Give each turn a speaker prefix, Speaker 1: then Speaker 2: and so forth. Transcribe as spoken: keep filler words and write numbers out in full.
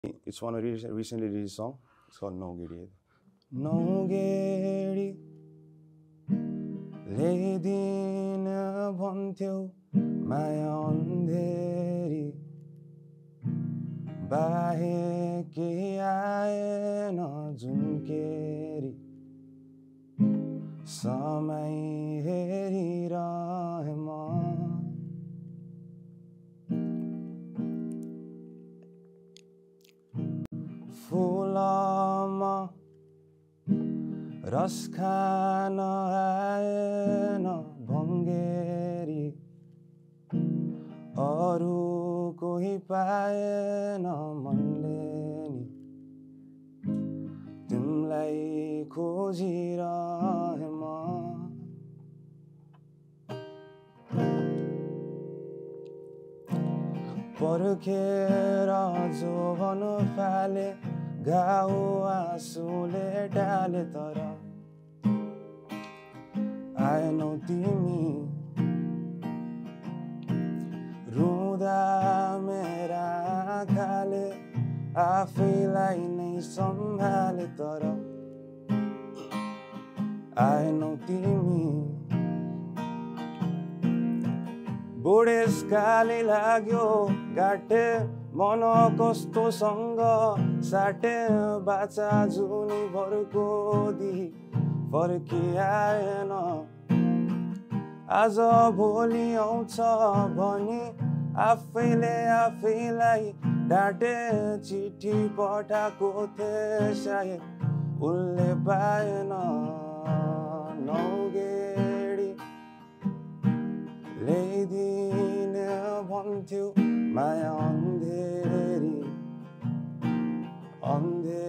Speaker 1: It's one of the recently released song. It's called Naugedi. Naugedi ल्याइदिन भन्थ्यौ माया अन्धेरी बाहे केही आएन जुन केरी समय हेरिरहे म फुलमा रस खान आएन भङ्गेरी अरू कोही पाएन मनले नि तिमीलाई खोजिरहे म पर्खेर जोवन फाले घाउ आँसुले डाले तर आएनौ तिमी रुँदा मेरा आँखाले आफैलाई नै सम्हाले तर आएनौ तिमी बुढेसकाली लाग्यो गाठे मन कस्तोसँग साटे बाचा जुनी भरको दिही फर्किआएन आज भोलि आउँछ भनी आफैले आफैलाई डाँटे चिठी पठाएको थिए सायद उसले पाएन नौगेडी ल्याइदिने भन्थ्यो माया अन्धेरी अन्धेरी